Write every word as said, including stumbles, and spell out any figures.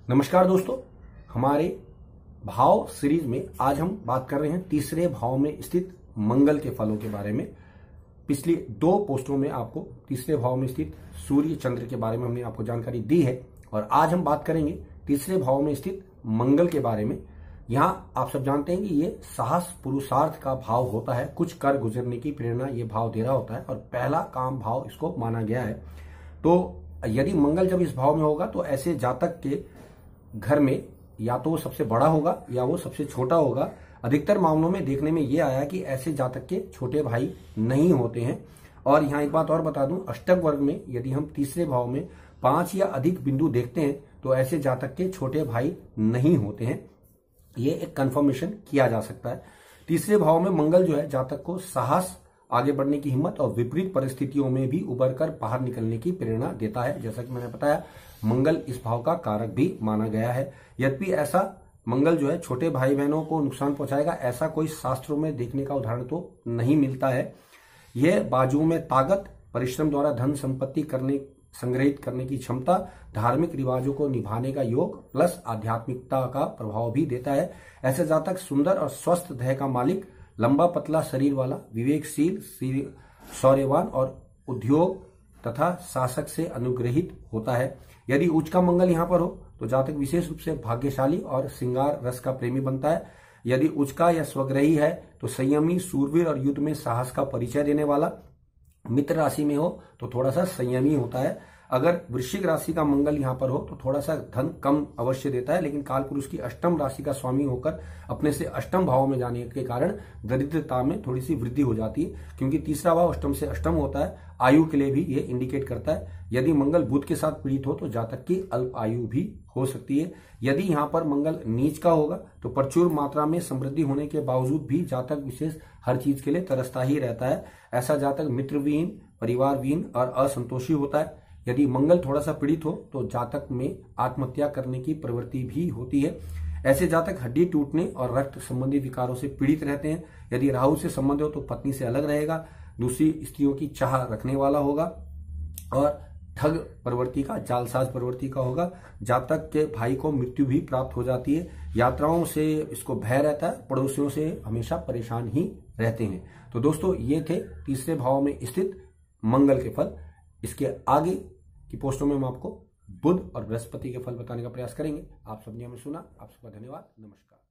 नमस्कार दोस्तों, हमारे भाव सीरीज में आज हम बात कर रहे हैं तीसरे भाव में स्थित मंगल के फलों के बारे में। पिछली दो पोस्टों में आपको तीसरे भाव में स्थित सूर्य चंद्र के बारे में हमने आपको जानकारी दी है और आज हम बात करेंगे तीसरे भाव में स्थित मंगल के बारे में। यहाँ आप सब जानते हैं कि ये साहस पुरुषार्थ का भाव होता है, कुछ कर गुजरने की प्रेरणा ये भाव दे रहा होता है और पहला काम भाव इसको माना गया है। तो यदि मंगल जब इस भाव में होगा तो ऐसे जातक के घर में या तो वो सबसे बड़ा होगा या वो सबसे छोटा होगा। अधिकतर मामलों में देखने में ये आया कि ऐसे जातक के छोटे भाई नहीं होते हैं। और यहाँ एक बात और बता दूं, अष्टक वर्ग में यदि हम तीसरे भाव में पांच या अधिक बिंदु देखते हैं तो ऐसे जातक के छोटे भाई नहीं होते हैं। ये एक कंफर्मेशन किया जा सकता है। तीसरे भाव में मंगल जो है जातक को साहस, आगे बढ़ने की हिम्मत और विपरीत परिस्थितियों में भी उबर कर बाहर निकलने की प्रेरणा देता है। जैसा कि मैंने बताया, मंगल इस भाव का कारक भी माना गया है। यद्यपि ऐसा मंगल जो है छोटे भाई बहनों को नुकसान पहुंचाएगा, ऐसा कोई शास्त्रों में देखने का उदाहरण तो नहीं मिलता है। यह बाजुओं में ताकत, परिश्रम द्वारा धन संपत्ति करने संग्रहित करने की क्षमता, धार्मिक रिवाजों को निभाने का योग प्लस आध्यात्मिकता का प्रभाव भी देता है। ऐसे जातक सुंदर और स्वस्थ देह का मालिक, लंबा पतला शरीर वाला, विवेकशील, शौर्यवान और उद्योग तथा शासक से अनुग्रहित होता है। यदि उच्च का मंगल यहाँ पर हो तो जातक विशेष रूप से भाग्यशाली और श्रृंगार रस का प्रेमी बनता है। यदि उच्च का या स्वग्रही है तो संयमी, सूरवीर और युद्ध में साहस का परिचय देने वाला। मित्र राशि में हो तो थोड़ा सा संयमी होता है। अगर वृश्चिक राशि का मंगल यहाँ पर हो तो थोड़ा सा धन कम अवश्य देता है, लेकिन कालपुरुष की अष्टम राशि का स्वामी होकर अपने से अष्टम भाव में जाने के कारण दरिद्रता में थोड़ी सी वृद्धि हो जाती है, क्योंकि तीसरा भाव अष्टम से अष्टम होता है। आयु के लिए भी ये इंडिकेट करता है। यदि मंगल बुध के साथ पीड़ित हो तो जातक की अल्प आयु भी हो सकती है। यदि यहाँ पर मंगल नीच का होगा तो प्रचुर मात्रा में समृद्धि होने के बावजूद भी जातक विशेष हर चीज के लिए तरसता ही रहता है। ऐसा जातक मित्रविहीन, परिवारविहीन और असंतोषी होता है। यदि मंगल थोड़ा सा पीड़ित हो तो जातक में आत्महत्या करने की प्रवृत्ति भी होती है। ऐसे जातक हड्डी टूटने और रक्त संबंधी विकारों से पीड़ित रहते हैं। यदि राहु से संबंध हो तो पत्नी से अलग रहेगा, दूसरी स्त्रियों की चाह रखने वाला होगा और ठग प्रवृत्ति का, जालसाज प्रवृत्ति का होगा। जातक के भाई को मृत्यु भी प्राप्त हो जाती है। यात्राओं से इसको भय रहता है, पड़ोसियों से हमेशा परेशान ही रहते हैं। तो दोस्तों, ये थे तीसरे भाव में स्थित मंगल के फल। इसके आगे की पोस्टों में हम आपको बुध और बृहस्पति के फल बताने का प्रयास करेंगे। आप सबने हमें सुना, आप सबका धन्यवाद। नमस्कार।